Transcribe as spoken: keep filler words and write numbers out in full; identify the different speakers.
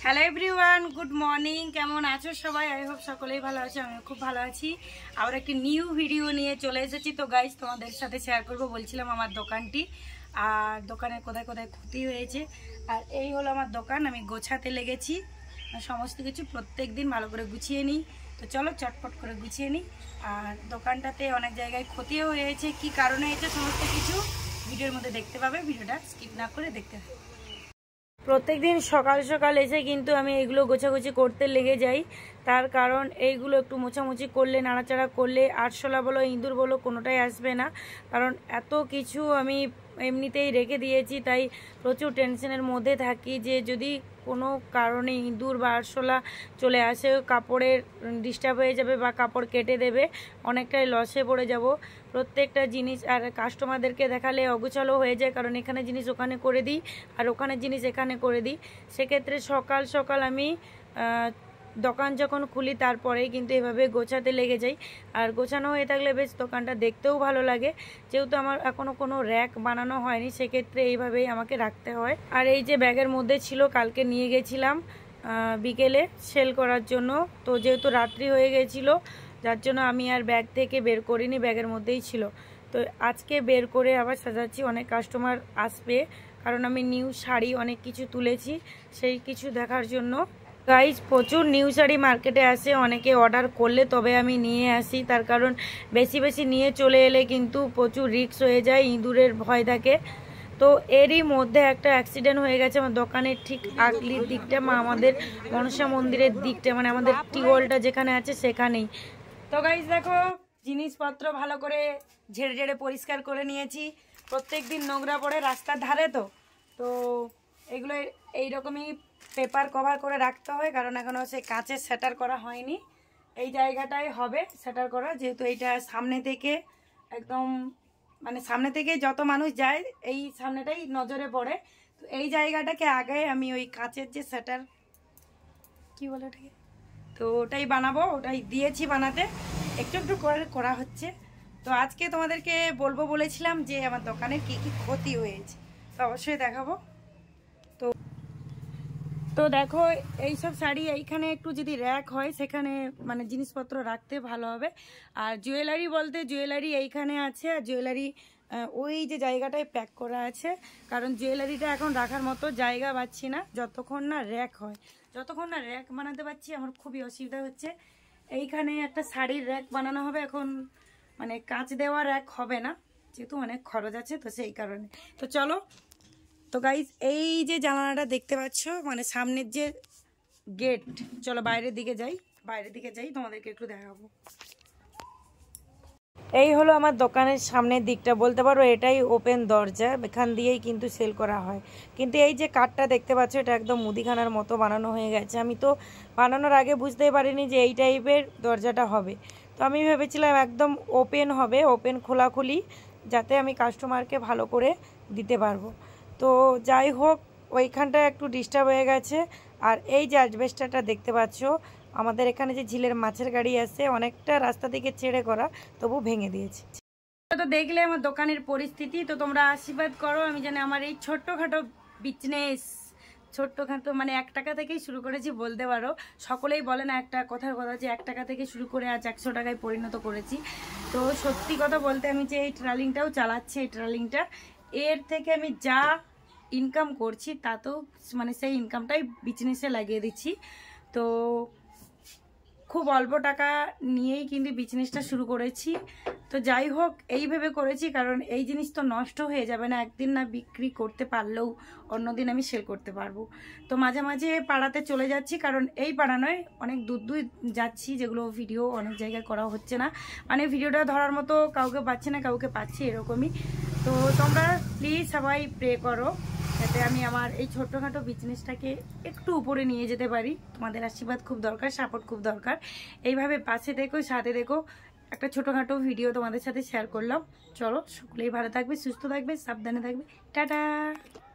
Speaker 1: Hello everyone, good morning. কেমন আছো সবাই? আই হোপ সকলেই ভালো আছে, আমি খুব ভালো আছি। আবার একটি নিউ ভিডিও নিয়ে চলে এসেছি। তো গাইজ তোমাদের সাথে শেয়ার করব বলছিলাম আমার দোকানটি, আর দোকানের কোথায় কোথায় ক্ষতি হয়েছে। আর এই হলো আমার দোকান, আমি গোছাতে লেগেছি সমস্ত কিছু, প্রত্যেক দিন ভালো করে গুছিয়ে নিই। তো চলো চটপট করে গুছিয়ে নিই। আর দোকানটাতে অনেক জায়গায় ক্ষতিও হয়েছে, কি কারণে হয়েছে সমস্ত কিছু ভিডিওর মধ্যে দেখতে পাবে। ভিডিওটা স্কিপ না করে দেখতে হবে। প্রত্যেক দিন সকাল সকাল এসে কিন্তু আমি এইগুলো গোছাগুছি করতে লেগে যাই, তার কারণ এইগুলো একটু মোছামুছি করলে, নাড়াচাড়া করলে আরশোলা বলো ইঁদুর বলো কোনোটাই আসবে না। কারণ এত কিছু আমি এমনিতেই রেখে দিয়েছি, তাই প্রচুর টেনশনের মধ্যে থাকি যে যদি কোনো কারণে ইঁদুর বা আরশোলা চলে আসে, কাপড়ের ডিস্টার্ব হয়ে যাবে বা কাপড় কেটে দেবে, অনেকটাই লসে পড়ে যাব। প্রত্যেকটা জিনিস আর কাস্টমারদেরকে দেখালে অগোছালো হয়ে যায়, কারণ এখানে জিনিস ওখানে করে দিই আর ওখানে জিনিস এখানে করে দিই। সেক্ষেত্রে সকাল সকাল আমি দোকান যখন খুলি তারপরেই কিন্তু এভাবে গোছাতে লেগে যাই। আর গোছানো হয়ে থাকলে বেশ দোকানটা দেখতেও ভালো লাগে। যেহেতু আমার এখনও কোনো র্যাক বানানো হয়নি, সেক্ষেত্রে এইভাবেই আমাকে রাখতে হয়। আর এই যে ব্যাগের মধ্যে ছিল, কালকে নিয়ে গেছিলাম বিকেলে সেল করার জন্য। তো যেহেতু রাত্রি হয়ে গেছিলো, যার জন্য আমি আর ব্যাগ থেকে বের করিনি, ব্যাগের মধ্যেই ছিল। তো আজকে বের করে আবার সাজাচ্ছি, অনেক কাস্টমার আসবে, কারণ আমি নিউ শাড়ি অনেক কিছু তুলেছি, সেই কিছু দেখার জন্য। গাইজ প্রচুর নিউ শাড়ি মার্কেটে আসে, অনেকে অর্ডার করলে তবে আমি নিয়ে আসি, তার কারণ বেশি বেশি নিয়ে চলে এলে কিন্তু প্রচুর রিস্ক হয়ে যায়, ইঁদুরের ভয় থাকে। তো এরই মধ্যে একটা অ্যাক্সিডেন্ট হয়ে গেছে আমার দোকানের ঠিক আগলির দিকটা, মা আমাদের মনসা মন্দিরের দিকটা, মানে আমাদের টিউবওয়েলটা যেখানে আছে সেখানেই। তো গাইজ দেখো, জিনিসপত্র ভালো করে ঝেড়ে ঝেড়ে পরিষ্কার করে নিয়েছি। প্রত্যেক দিন নোংরা পড়ে রাস্তার ধারে, তো তো এগুলো এইরকমই পেপার কভার করে রাখতে হয়, কারণ এখনও সে কাঁচের সেটার করা হয়নি। এই জায়গাটাই হবে সেটার করা, যেহেতু এইটা সামনে থেকে একদম মানে সামনে থেকে যত মানুষ যায় এই সামনেটাই নজরে পড়ে। তো এই জায়গাটাকে আগে আমি ওই কাঁচের যে সেটার কি বলে ওটাকে, তো ওটাই বানাবো, ওটাই দিয়েছি বানাতে, একটু একটু করে করা হচ্ছে। তো আজকে তোমাদেরকে বলবো বলেছিলাম যে আমার দোকানের কি কি ক্ষতি হয়েছে, তো অবশ্যই দেখাবো। তো তো দেখো, এইসব শাড়ি এইখানে একটু যদি র্যাক হয় সেখানে মানে জিনিসপত্র রাখতে ভালো হবে। আর জুয়েলারি বলতে জুয়েলারি এইখানে আছে, আর জুয়েলারি ওই যে জায়গাটায় প্যাক করা আছে, কারণ জুয়েলারিটা এখন রাখার মতো জায়গা পাচ্ছি না, যতক্ষণ না র্যাক হয়। যতক্ষণ না র্যাক বানাতে পারছি আমার খুবই অসুবিধা হচ্ছে। এইখানে একটা শাড়ির র্যাক বানানো হবে, এখন মানে কাঁচ দেওয়া র্যাক হবে না, যেহেতু অনেক খরচ আছে, তো সেই কারণে। তো চলো, তো গাইজ এই যে জানালাটা দেখতে পাচ্ছ, মানে সামনের যে গেট, চলো বাইরের দিকে যাই, বাইরের দিকে যাই তোমাদেরকে একটু দেখাবো। এই হলো আমার দোকানের সামনের দিকটা, বলতে পারো এটাই ওপেন দরজা, এখান দিয়েই কিন্তু সেল করা হয়। কিন্তু এই যে কাঠটা দেখতে পাচ্ছ, এটা একদম মুদিখানার মতো বানানো হয়ে গেছে। আমি তো বানানোর আগে বুঝতেই পারিনি যে এই টাইপের দরজাটা হবে। তো আমি ভেবেছিলাম একদম ওপেন হবে, ওপেন খোলাখুলি, যাতে আমি কাস্টমারকে ভালো করে দিতে পারবো। তো যাই হোক, ওইখানটা একটু ডিস্টার্ব হয়ে গেছে। আর এই যে অ্যাজবেস্টারটা দেখতে পাচ্ছ, আমাদের এখানে যে ঝিলের মাছের গাড়ি আছে, অনেকটা রাস্তা থেকে ছেড়ে করা, তবু ভেঙে দিয়েছে। তো দেখলে আমার দোকানের পরিস্থিতি, তো তোমরা আশীর্বাদ করো আমি জানি আমার এই ছোট্টখাটো বিজনেস, ছোট্টখাটো মানে এক টাকা থেকেই শুরু করেছি বলতে পারো। সকলেই বলে না একটা কথার কথা, যে এক টাকা থেকে শুরু করে আজ একশো টাকায় পরিণত করেছি। তো সত্যি কথা বলতে আমি যে এই ট্রালিংটাও চালাচ্ছি, এই ট্রালিংটা এর থেকে আমি যা ইনকাম করছি তাতেও মানে সেই ইনকামটাই বিজনেসে লাগিয়ে দিচ্ছি। তো খুব অল্প টাকা নিয়েই কিন্তু বিজনেসটা শুরু করেছি। তো যাই হোক, এইভাবে করেছি কারণ এই জিনিস তো নষ্ট হয়ে যাবে না, একদিন না বিক্রি করতে পারলেও অন্যদিন আমি সেল করতে পারবো। তো মাঝে মাঝে পাড়াতে চলে যাচ্ছি, কারণ এই পাড়া নয় অনেক দূর দূর যাচ্ছি, যেগুলো ভিডিও অনেক জায়গায় করা হচ্ছে না, মানে ভিডিওটা ধরার মতো কাউকে পাচ্ছে না, কাউকে পাচ্ছি এরকমই। তো তোমরা প্লিজ সবাই প্রে করো যাতে আমি আমার এই ছোট্টখাটো বিজনেসটাকে একটু উপরে নিয়ে যেতে পারি। তোমাদের আশীর্বাদ খুব দরকার, সাপোর্ট খুব দরকার। এইভাবে পাশে দেখো, সাথে দেখো, একটা ছোটখাটো ভিডিও তোমাদের সাথে শেয়ার করলাম। চলো, সকলেই ভালো থাকবে, সুস্থ থাকবে, সাবধানে থাকবে, টাটা।